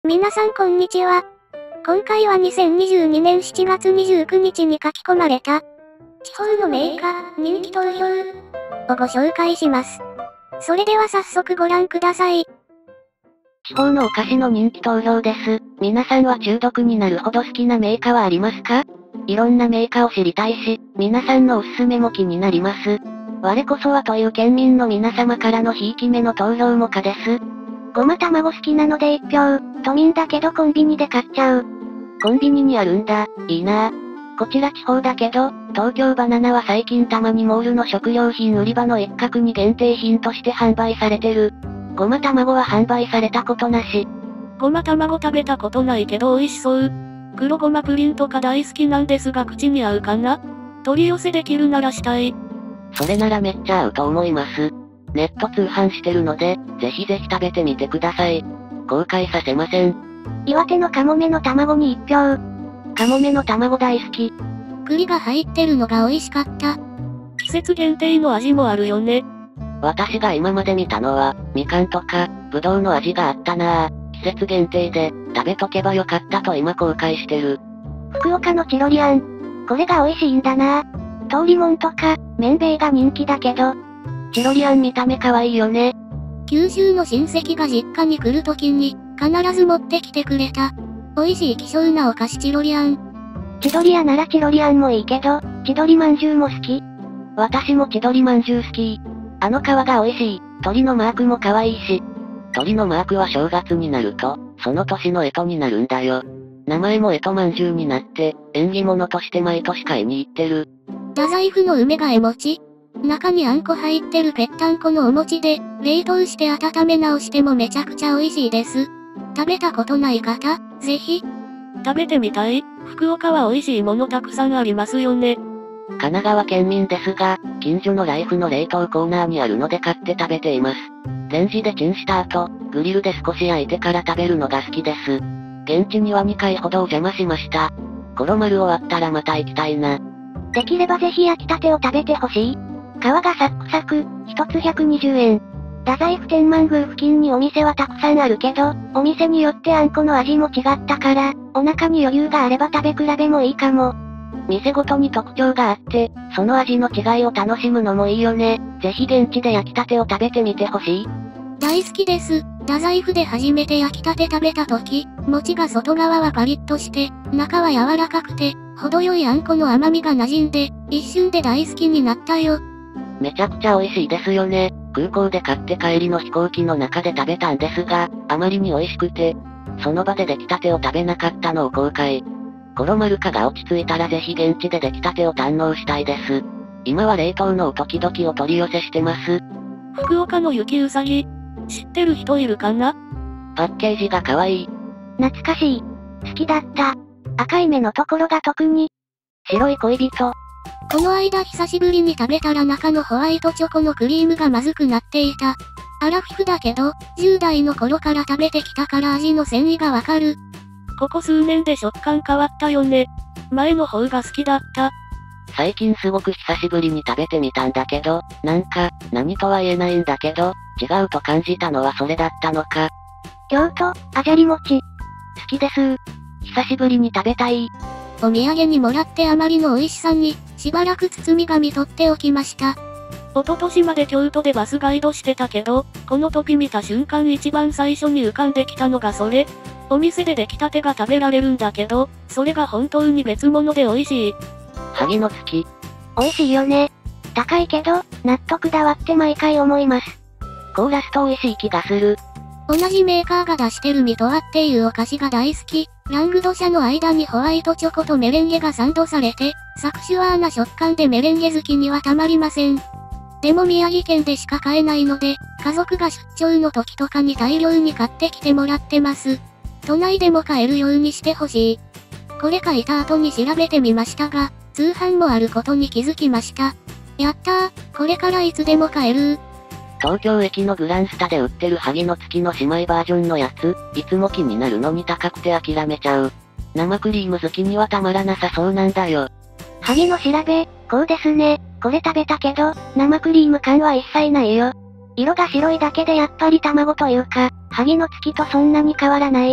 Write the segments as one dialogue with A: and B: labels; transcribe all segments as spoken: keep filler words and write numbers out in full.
A: 皆さんこんにちは。今回はにせんにじゅうにねんしちがつにじゅうくにちに書き込まれた、地方の銘菓、人気投票をご紹介します。それでは早速ご覧ください。
B: 地方のお菓子の人気投票です。皆さんは中毒になるほど好きな銘菓はありますか？いろんな銘菓を知りたいし、皆さんのおすすめも気になります。我こそはという県民の皆様からのひいき目の投票も可です。
A: ごま卵好きなのでいっぴょう、都民だけどコンビニで買っちゃう。
B: コンビニにあるんだ、いいなぁ。こちら地方だけど、東京バナナは最近たまにモールの食料品売り場の一角に限定品として販売されてる。ごま卵は販売されたことなし。
C: ごま卵食べたことないけど美味しそう。黒ごまプリンとか大好きなんですが口に合うかな？取り寄せできるならしたい。
B: それならめっちゃ合うと思います。ネット通販してるので、ぜひぜひ食べてみてください。後悔させません。
A: 岩手のカモメの卵にいっぴょう。
B: カモメの卵大好き。
A: 栗が入ってるのが美味しかった。
C: 季節限定の味もあるよね。
B: 私が今まで見たのは、みかんとか、ぶどうの味があったなぁ。季節限定で、食べとけばよかったと今後悔してる。
A: 福岡のチロリアン。これが美味しいんだなぁ。通りもんとか、麺べいが人気だけど。
B: チロリアン見た目可愛いよね。
A: 九州の親戚が実家に来るときに、必ず持ってきてくれた。美味しい希少なお菓子チロリアン。千鳥屋ならチロリアンもいいけど、千鳥まんじゅうも好き。
B: 私も千鳥まんじゅう好き。あの皮が美味しい。鳥のマークも可愛いし。鳥のマークは正月になると、その年の干支になるんだよ。名前も干支まんじゅうになって、縁起物として毎年買いに行ってる。
A: 太宰府の梅がえ餅。中にあんこ入ってるぺったんこのお餅で、冷凍して温め直してもめちゃくちゃ美味しいです。食べたことない方、ぜひ。
C: 食べてみたい。福岡は美味しいものたくさんありますよね。
B: 神奈川県民ですが、近所のライフの冷凍コーナーにあるので買って食べています。レンジでチンした後、グリルで少し焼いてから食べるのが好きです。現地にはにかいほどお邪魔しました。コロ丸終わったらまた行きたいな。
A: できればぜひ焼きたてを食べてほしい。皮がサックサク、一つひゃくにじゅうえん。太宰府天満宮付近にお店はたくさんあるけど、お店によってあんこの味も違ったから、お腹に余裕があれば食べ比べもいいかも。
B: 店ごとに特徴があって、その味の違いを楽しむのもいいよね。ぜひ現地で焼きたてを食べてみてほしい。
A: 大好きです。太宰府で初めて焼きたて食べた時、餅が外側はパリッとして、中は柔らかくて、程よいあんこの甘みが馴染んで、一瞬で大好きになったよ。
B: めちゃくちゃ美味しいですよね。空港で買って帰りの飛行機の中で食べたんですが、あまりに美味しくて、その場で出来たてを食べなかったのを後悔。コロ丸化が落ち着いたらぜひ現地で出来たてを堪能したいです。今は冷凍のお時々を取り寄せしてます。
C: 福岡の雪うさぎ、知ってる人いるかな？
B: パッケージが可愛い。
A: 懐かしい。好きだった。赤い目のところが特に。
B: 白い恋人。
A: この間久しぶりに食べたら中のホワイトチョコのクリームがまずくなっていた。アラフィフだけど、じゅうだいの頃から食べてきたから味の繊維がわかる。
C: ここ数年で食感変わったよね。前の方が好きだった。
B: 最近すごく久しぶりに食べてみたんだけど、なんか、何とは言えないんだけど、違うと感じたのはそれだったのか。
A: 京都、あじゃり餅。
B: 好きです。久しぶりに食べたい。
A: お土産にもらってあまりの美味しさに、しばらく包み紙取っておきました。
C: 一昨年まで京都でバスガイドしてたけど、この時見た瞬間一番最初に浮かんできたのがそれ。お店で出来たてが食べられるんだけど、それが本当に別物で美味しい。
B: 萩の月。
A: 美味しいよね。高いけど、納得だわって毎回思います。
B: コーラスと美味しい気がする。
A: 同じメーカーが出してるミトワっていうお菓子が大好き。ラングド社の間にホワイトチョコとメレンゲがサンドされて、サクシュワーな食感でメレンゲ好きにはたまりません。でも宮城県でしか買えないので、家族が出張の時とかに大量に買ってきてもらってます。都内でも買えるようにしてほしい。これ書いた後に調べてみましたが、通販もあることに気づきました。やったー、これからいつでも買える。
B: 東京駅のグランスタで売ってる萩の月の姉妹バージョンのやつ、いつも気になるのに高くて諦めちゃう。生クリーム好きにはたまらなさそうなんだよ。
A: 萩の調べ、こうですね。これ食べたけど、生クリーム感は一切ないよ。色が白いだけでやっぱり卵というか、萩の月とそんなに変わらない。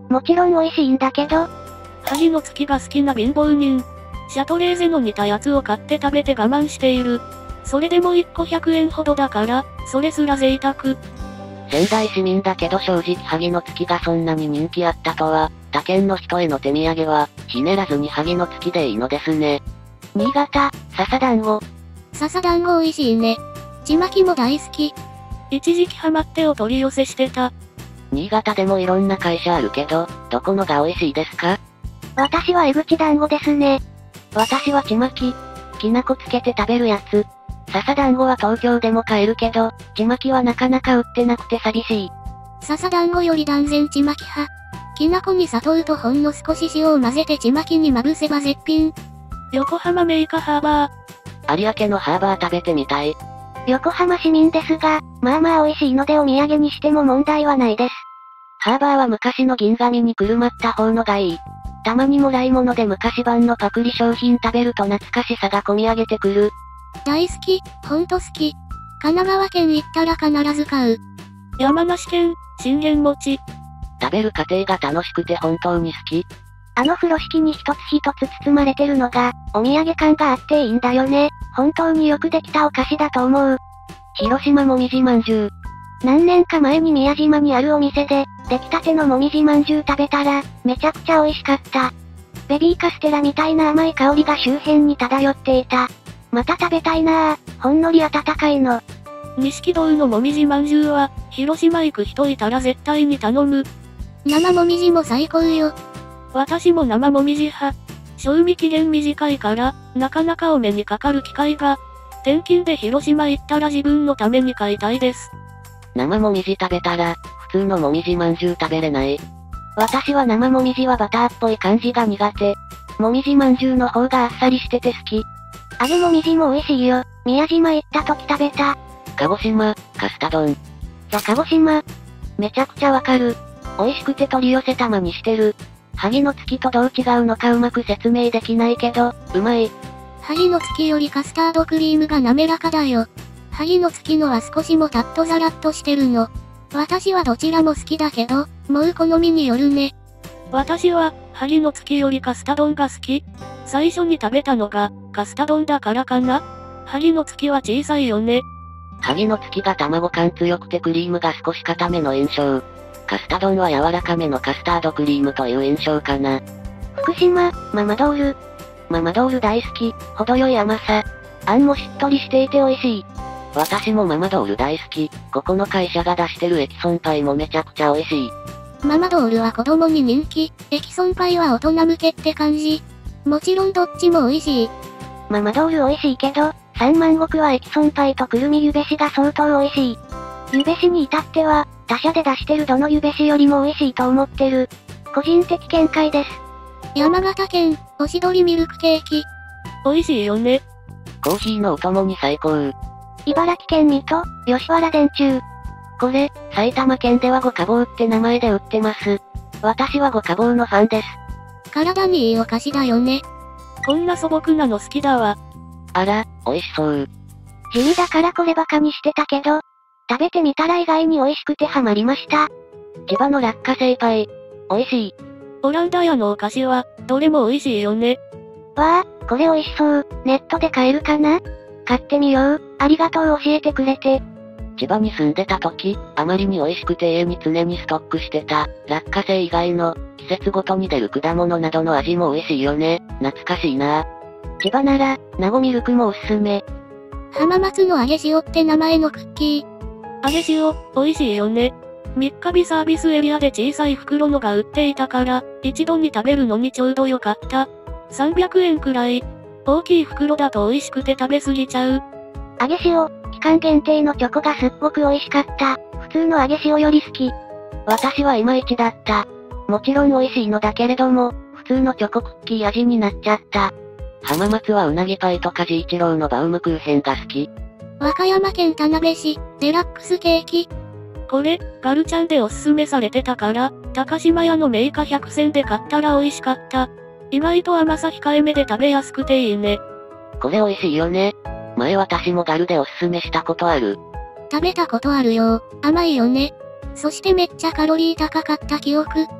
D: もちろん美味しいんだけど。
C: 萩の月が好きな貧乏人。シャトレーゼの似たやつを買って食べて我慢している。それでもいっこひゃくえんほどだから、それすら贅沢。
B: 仙台市民だけど正直萩の月がそんなに人気あったとは、他県の人への手土産は、ひねらずに萩の月でいいのですね。
D: 新潟、笹団子。
A: 笹団子美味しいね。ちまきも大好き。
C: 一時期ハマってお取り寄せしてた。
B: 新潟でもいろんな会社あるけど、どこのが美味しいですか？
D: 私は江口団子ですね。
B: 私はちまき。きなこつけて食べるやつ。笹団子は東京でも買えるけど、ちまきはなかなか売ってなくて寂しい。
A: 笹団子より断然ちまき派。きなこに砂糖とほんの少し塩を混ぜてちまきにまぶせば絶品。
C: 横浜メイカハーバ
B: ー。有明のハーバー食べてみたい。
D: 横浜市民ですが、まあまあ美味しいのでお土産にしても問題はないです。
B: ハーバーは昔の銀紙にくるまった方のがいい。たまにもらい物で昔版のパクリ商品食べると懐かしさが込み上げてくる。
A: 大好き、ほんと好き。神奈川県行ったら必ず買う。
C: 山梨県、信玄餅。
B: 食べる過程が楽しくて本当に好き。
D: あの風呂敷に一つ一つ包まれてるのが、お土産感があっていいんだよね。本当によくできたお菓子だと思う。
B: 広島もみじまんじゅう。
D: 何年か前に宮島にあるお店で、出来たてのもみじまんじゅう食べたら、めちゃくちゃ美味しかった。ベビーカステラみたいな甘い香りが周辺に漂っていた。また食べたいなぁ、ほんのり温かいの。
C: 錦戸のもみじまんじゅうは、広島行く人いたら絶対に頼む。
A: 生もみじも最高よ。
C: 私も生もみじ派。賞味期限短いから、なかなかお目にかかる機会が。転勤で広島行ったら自分のために買いたいです。
B: 生もみじ食べたら、普通のもみじまんじゅう食べれない。
D: 私は生もみじはバターっぽい感じが苦手。もみじまんじゅうの方があっさりしてて好き。揚げもみじも美味しいよ。宮島行った時食べた。
B: 鹿児島、カスタ丼。
D: ザ鹿児島。めちゃくちゃわかる。美味しくて取り寄せたまにしてる。萩の月とどう違うのかうまく説明できないけど、うまい。
A: 萩の月よりカスタードクリームが滑らかだよ。萩の月のは少しもタッとザラッとしてるの。私はどちらも好きだけど、もう好みによるね。
C: 私は、萩の月よりカスタ丼が好き。最初に食べたのが、カスタ丼だからかな。萩の月は小さいよね。
B: 萩の月が卵感強くてクリームが少し固めの印象。カスタ丼は柔らかめのカスタードクリームという印象かな。
D: 福島、ママドール。
B: ママドール大好き、程よい甘さ。あんもしっとりしていて美味しい。私もママドール大好き。ここの会社が出してるエキソンパイもめちゃくちゃ美味しい。
A: ママドールは子供に人気、エキソンパイは大人向けって感じ。もちろんどっちも美味しい。
D: ママドール美味しいけど、三万石はエキソンパイとくるみゆべしが相当美味しい。ゆべしに至っては、他社で出してるどのゆべしよりも美味しいと思ってる。個人的見解です。
A: 山形県、おしどりミルクケーキ。
C: 美味しいよね。
B: コーヒーのお供に最高。
D: 茨城県水戸、吉原電柱。
B: これ、埼玉県では五家宝って名前で売ってます。私は五家宝のファンです。
A: 体にいいお菓子だよね。
C: こんな素朴なの好きだわ。
B: あら、美味しそう。
D: 地味だからこれバカにしてたけど、食べてみたら意外に美味しくてハマりました。
B: 千葉の落花生パイ。美味しい。
C: オランダ屋のお菓子は、どれも美味しいよね。
D: わあ、これ美味しそう。ネットで買えるかな？買ってみよう。ありがとう教えてくれて。
B: 千葉に住んでた時、あまりに美味しくて家に常にストックしてた、落花生以外の、季節ごとに出る果物などの味も美味しいよね。懐かしいな。千葉なら、ナゴミルクもおすすめ。
A: 浜松の揚げ塩って名前のクッキ
C: ー。揚げ塩、美味しいよね。三日日サービスエリアで小さい袋のが売っていたから、一度に食べるのにちょうどよかった。さんびゃくえんくらい。大きい袋だと美味しくて食べ過ぎちゃう。
D: 揚げ塩、期間限定のチョコがすっごく美味しかった。普通の揚げ塩より好き。
B: 私はいまいちだった。もちろん美味しいのだけれども、普通のチョコクッキー味になっちゃった。浜松はうなぎパイとかジイチローのバウムクーヘンが好き。
A: 和歌山県田辺市、デラックスケーキ。
C: これ、ガルちゃんでおすすめされてたから、高島屋のメーカーひゃく選で買ったら美味しかった。意外と甘さ控えめで食べやすくていいね。
B: これ美味しいよね。前私もガルでおすすめしたことある。
A: 食べたことあるよ。甘いよね。そしてめっちゃカロリー高かった記憶。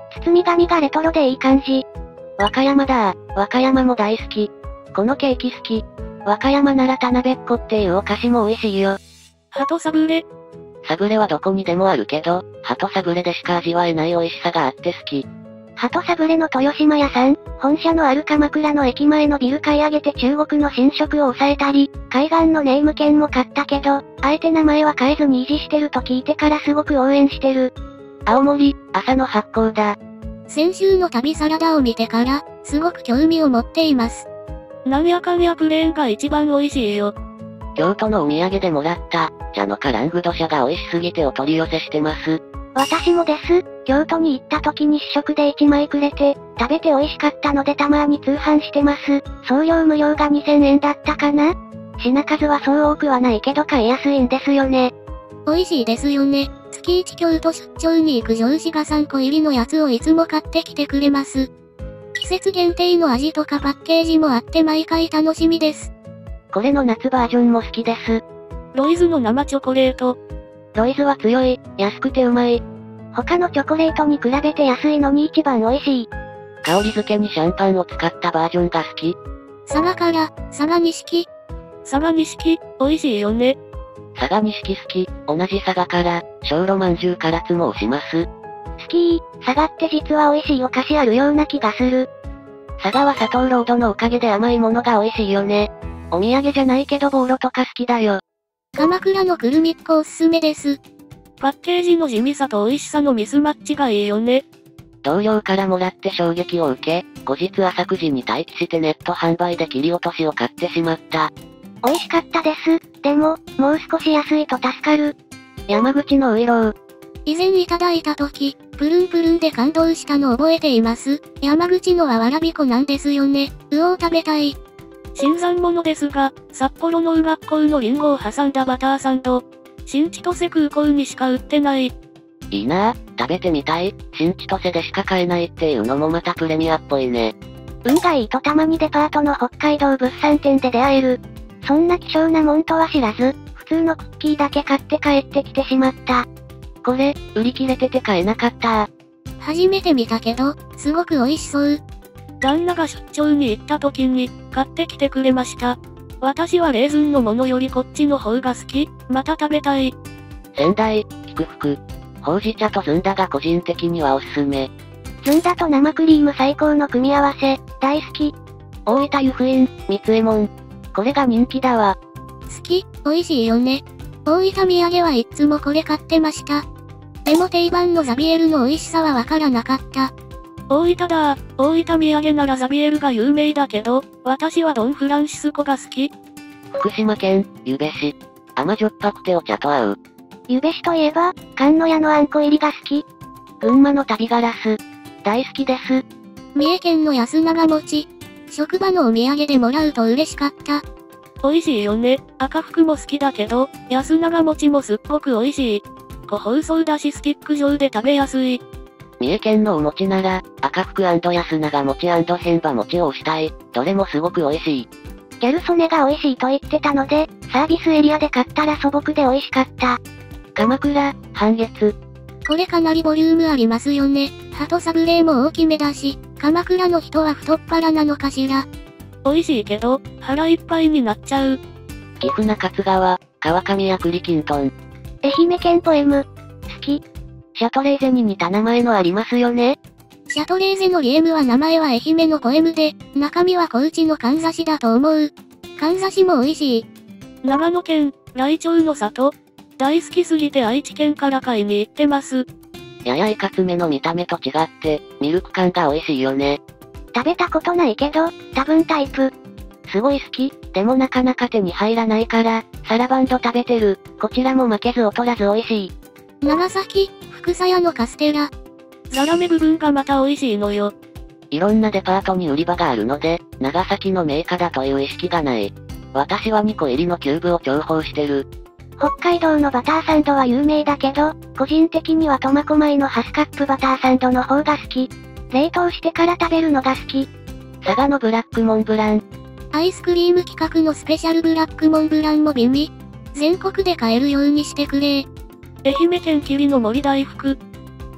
D: 包み紙がレトロでいい感じ。
B: 和歌山だー。和歌山も大好き。このケーキ好き。和歌山なら田辺っ子っていうお菓子も美味しいよ。
C: 鳩サブレ。
B: サブレはどこにでもあるけど、鳩サブレでしか味わえない美味しさがあって好き。
D: 鳩サブレの豊島屋さん、本社のある鎌倉の駅前のビル買い上げて中国の新色を抑えたり、海岸のネーム券も買ったけど、あえて名前は変えずに維持してると聞いてからすごく応援してる。
B: 青森、朝の発行だ。
A: 先週の旅サラダを見てから、すごく興味を持っています。
C: なんやかんやプレーンが一番美味しいよ。
B: 京都のお土産でもらった、茶のカラングド社が美味しすぎてお取り寄せしてます。
D: 私もです。京都に行った時に試食でいちまいくれて、食べて美味しかったのでたまに通販してます。送料無料がにせんえんだったかな？品数はそう多くはないけど買いやすいんですよね。
A: 美味しいですよね。月一京都出張に行く上司がさんこ入りのやつをいつも買ってきてくれます。季節限定の味とかパッケージもあって毎回楽しみです。
B: これの夏バージョンも好きです。
C: ロイズの生チョコレート。
B: ロイズは強い、安くてうまい。
D: 他のチョコレートに比べて安いのに一番美味しい。
B: 香り付けにシャンパンを使ったバージョンが好き。
A: 佐賀から、佐賀錦。
C: 佐賀錦、美味しいよね。
B: 佐賀錦好き、同じ佐賀から、小炉まんじゅうからつも押します。
D: 好きー、佐賀って実は美味しいお菓子あるような気がする。
B: 佐賀は砂糖ロードのおかげで甘いものが美味しいよね。お土産じゃないけどボーロとか好きだよ。
A: 鎌倉のくるみっこおすすめです。
C: パッケージの地味さと美味しさのミスマッチがいいよね。
B: 同僚からもらって衝撃を受け、後日朝くじに待機してネット販売で切り落としを買ってしまった。
D: 美味しかったです。でも、もう少し安いと助かる。
B: 山口のウイロー。
A: 以前いただいた時、プルンプルンで感動したの覚えています。山口のはわらび粉なんですよね。うおー食べたい。
C: 新参者ですが、札幌のう学校のリンゴを挟んだバターサンド。新千歳空港にしか売ってない。
B: いいなぁ、食べてみたい。新千歳でしか買えないっていうのもまたプレミアっぽいね。
D: 運がいいとたまにデパートの北海道物産展で出会える。そんな希少なもんとは知らず、普通のクッキーだけ買って帰ってきてしまった。
B: これ、売り切れてて買えなかったー。
A: 初めて見たけど、すごく美味しそう。
C: 旦那が出張に行った時に、買ってきてくれました。私はレーズンのものよりこっちの方が好き。また食べたい。
B: 仙台、菊福。ほうじ茶とずんだが個人的にはおすすめ。
D: ずんだと生クリーム最高の組み合わせ、大好き。
B: 大分湯布院、三つえもん。これが人気だわ。
A: 好き、美味しいよね。大分土産はいつもこれ買ってました。でも定番のザビエルの美味しさはわからなかった。
C: 大分だー。大分土産ならザビエルが有名だけど、私はドンフランシスコが好き。
B: 福島県、ゆべし。甘じょっぱくてお茶と合う。
D: ゆべしといえば、菅野屋のあんこ入りが好き。
B: 群馬の旅ガラス。大好きです。
A: 三重県の安長餅。職場のお土産でもらうと嬉しかった。
C: 美味しいよね。赤福も好きだけど、安長餅もすっごく美味しい。個包装だしスティック状で食べやすい。
B: 三重県のお餅なら、赤福&安長餅&変馬餅を推したい。どれもすごく美味しい。
D: ギャル曽根が美味しいと言ってたので、サービスエリアで買ったら素朴で美味しかった。
B: 鎌倉、半月。
A: これかなりボリュームありますよね。鳩サブレーも大きめだし、鎌倉の人は太っ腹なのかしら。
C: 美味しいけど、腹いっぱいになっちゃう。
B: 岐阜中津川、川上や栗きんとん。
D: 愛媛県ポエム。好き。
B: シャトレーゼに似た名前のありますよね。
A: シャトレーゼのリエムは名前は愛媛のポエムで、中身は高知のかんざしだと思う。かんざしも美味しい。
C: 長野県、ライチョウの里。大好きすぎて愛知県から買いに行ってます。
B: ややいかつめの見た目と違って、ミルク感が美味しいよね。
D: 食べたことないけど、多分タイプ。
B: すごい好き、でもなかなか手に入らないから、サラバンド食べてる。こちらも負けず劣らず美味しい。
A: 長崎、福佐屋のカステラ。
C: ザラメ部分がまた美味しいのよ。
B: いろんなデパートに売り場があるので、長崎のメーカーだという意識がない。私はにこ入りのキューブを重宝してる。
D: 北海道のバターサンドは有名だけど、個人的には苫小牧のハスカップバターサンドの方が好き。冷凍してから食べるのが好き。
B: 佐賀のブラックモンブラン。
A: アイスクリーム企画のスペシャルブラックモンブランも美味。全国で買えるようにしてくれ。
C: 愛媛県霧の森大福。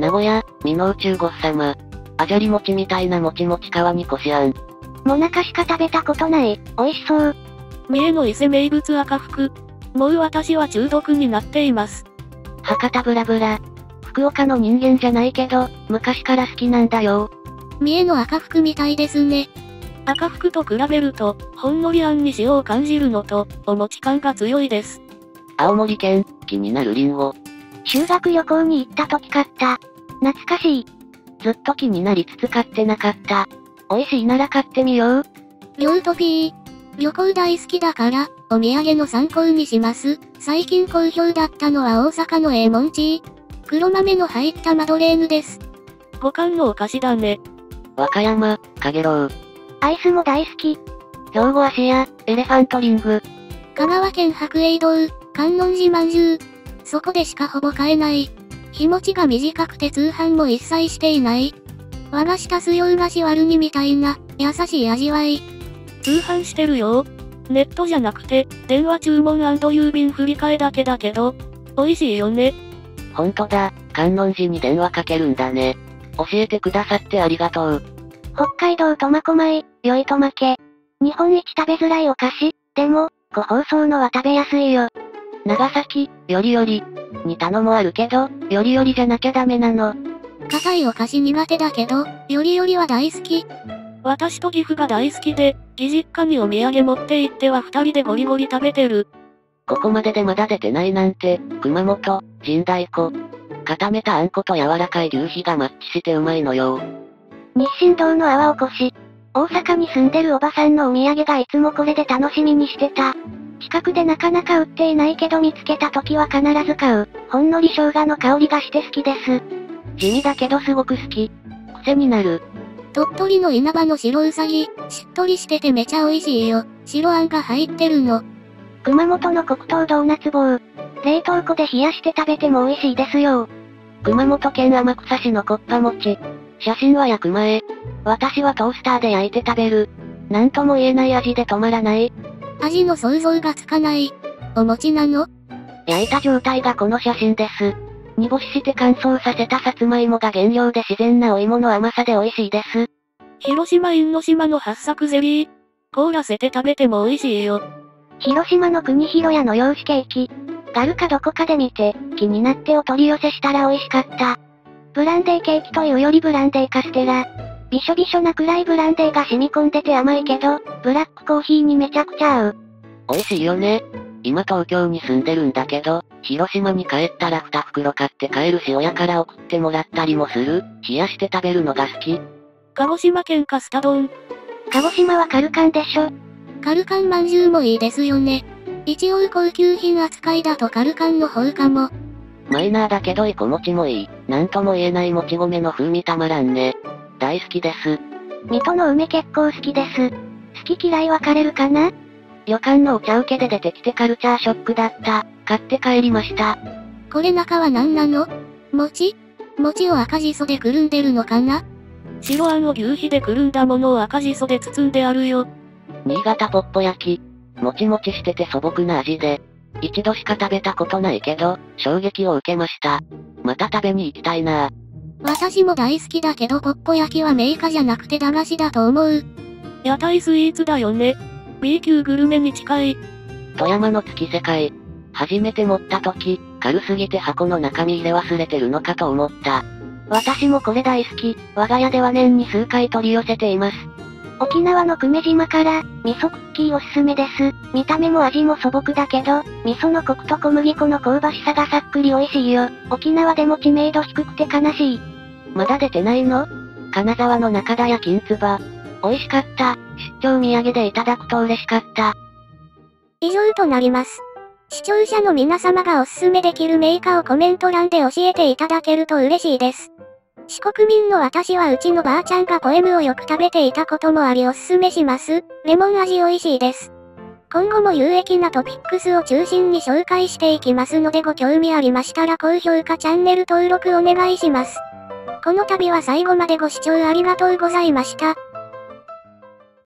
B: 名古屋、美濃中ごっさま。あじゃり餅みたいなもちもち皮にこしあん。
D: もなかしか食べたことない。美味しそう。
C: 三重の伊勢名物赤福。もう私は中毒になっています。
B: 博多ブラブラ。福岡の人間じゃないけど、昔から好きなんだよ。
A: 三重の赤福みたいですね。
C: 赤福と比べると、ほんのりあんに塩を感じるのと、お餅感が強いです。
B: 青森県、気になるリンゴ。
D: 修学旅行に行った時買った。懐かしい。
B: ずっと気になりつつ買ってなかった。美味しいなら買ってみよう。
A: りょうとぴー。旅行大好きだから、お土産の参考にします。最近好評だったのは大阪のええもんちー。黒豆の入ったマドレーヌです。
C: 五感のお菓子だね。
B: 和歌山、かげろう。
D: アイスも大好き。
B: 兵庫芦屋、エレファントリング。
A: 香川県白栄堂、観音寺まんじゅう。そこでしかほぼ買えない。日持ちが短くて通販も一切していない。和菓子足す洋菓子割るにみたいな、優しい味わい。
C: 通販してるよ。ネットじゃなくて、電話注文&郵便振り替えだけだけど、美味しいよね。
B: ほんとだ、観音寺に電話かけるんだね。教えてくださってありがとう。
D: 北海道苫小牧、良いとまけ。日本一食べづらいお菓子。でも、個包装のは食べやすいよ。
B: 長崎、よりより。似たのもあるけど、よりよりじゃなきゃダメなの。
A: 硬いお菓子苦手だけど、よりよりは大好き。
C: 私と岐阜が大好きで、義実家にお土産持って行っては二人でゴリゴリ食べてる。
B: ここまででまだ出てないなんて、熊本、神代湖。固めたあんこと柔らかい牛皮がマッチしてうまいのよ。
D: 日清堂の泡おこし。大阪に住んでるおばさんのお土産がいつもこれで楽しみにしてた。近くでなかなか売っていないけど見つけた時は必ず買う。ほんのり生姜の香りがして好きです。
B: 地味だけどすごく好き。癖になる。
A: 鳥取の稲葉の白うさぎ、しっとりしててめちゃ美味しいよ。白あんが入ってるの。
D: 熊本の黒糖ドーナツ棒。冷凍庫で冷やして食べても美味しいですよ。
B: 熊本県天草市のコッパ餅。写真は焼く前。私はトースターで焼いて食べる。なんとも言えない味で止まらない。
A: 味の想像がつかない。お餅なの？
B: 焼いた状態がこの写真です。煮干しして乾燥させたさつまいもが原料で自然なお芋の甘さで美味しいです。
C: 広島因島の八作ゼリー。凍らせて食べても美味しいよ。
D: 広島の国広屋の洋酒ケーキ。ガルかどこかで見て、気になってお取り寄せしたら美味しかった。ブランデーケーキというよりブランデーカステラ。びしょびしょなくらいブランデーが染み込んでて甘いけど、ブラックコーヒーにめちゃくちゃ合う。
B: 美味しいよね。今東京に住んでるんだけど、広島に帰ったらに袋買って帰るし親から送ってもらったりもする。冷やして食べるのが好き。
C: 鹿児島県カスタ丼。
D: 鹿児島はカルカンでしょ。
A: カルカンまんじゅうもいいですよね。一応高級品扱いだとカルカンの方かも。
B: マイナーだけどいこ餅もいい。なんとも言えないもち米の風味たまらんね。大好きです。
D: 水戸の梅結構好きです。好き嫌い分かれるかな？
B: 旅館のお茶受けで出てきてカルチャーショックだった。買って帰りました。
A: これ中は何なの？餅？餅を赤じそでくるんでるのかな？
C: 白あんを牛皮でくるんだものを赤じそで包んであるよ。
B: 新潟ポッポ焼き。もちもちしてて素朴な味で。一度しか食べたことないけど、衝撃を受けました。また食べに行きたいなぁ。
A: 私も大好きだけどポッポ焼きはメーカーじゃなくて駄菓子だと思う。
C: 屋台スイーツだよね。B 級グルメに近い。
B: 富山の月世界。初めて持った時、軽すぎて箱の中身入れ忘れてるのかと思った。私もこれ大好き。我が家では年に数回取り寄せています。
D: 沖縄の久米島から、味噌クッキーおすすめです。見た目も味も素朴だけど、味噌のコクと小麦粉の香ばしさがさっくり美味しいよ。沖縄でも知名度低くて悲しい。
B: まだ出てないの？金沢の中田屋金つば。美味しかった。出張土産でいただくと嬉しかった。
A: 以上となります。視聴者の皆様がおすすめできるメーカーをコメント欄で教えていただけると嬉しいです。四国民の私はうちのばあちゃんがポエムをよく食べていたこともありおすすめします。レモン味美味しいです。今後も有益なトピックスを中心に紹介していきますのでご興味ありましたら高評価チャンネル登録お願いします。この度は最後までご視聴ありがとうございました。